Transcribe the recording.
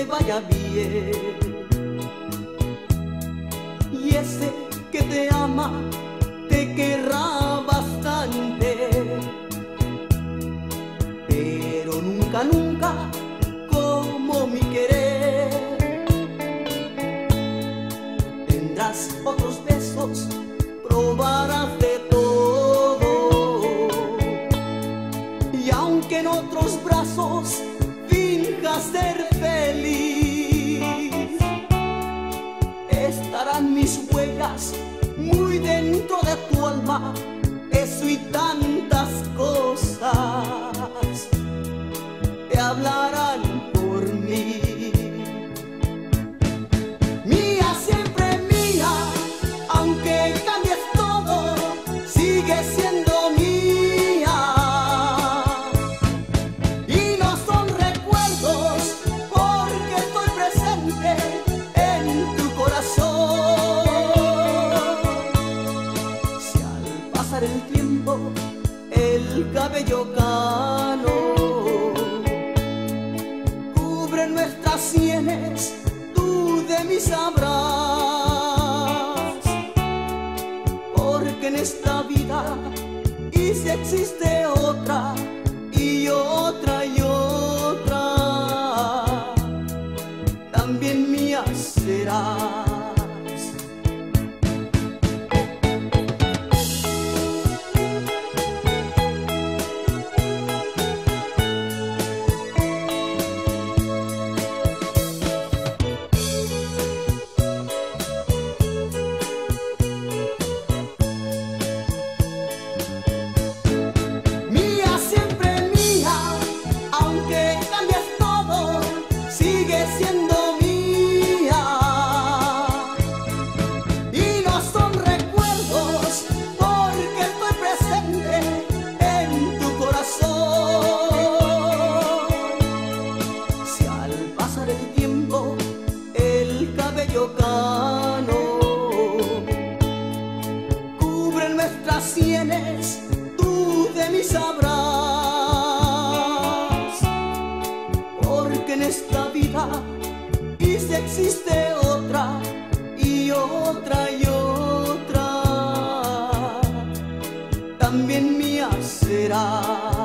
vaya bien. Y ese que te ama te querrá bastante, pero nunca, nunca como mi querer. Tendrás otros besos, probarás de todo, y aunque en otros brazos finjas ser feliz, estarán mis huellas muy dentro de tu alma. Eso y tantas cosas te hablarán por mí. Mía, siempre mía, aunque cambies todo, sigue siendo mía. Y no son recuerdos, porque estoy presente en tu corazón. Si al pasar el tiempo el cabello cano cubre nuestras sienes, tú de mí sabrás, porque en esta vida, y si existe otra y otra y otra, también mía serás. Cano cubre nuestras sienes, tú de mí sabrás, porque en esta vida, y si existe otra y otra y otra, también mía será.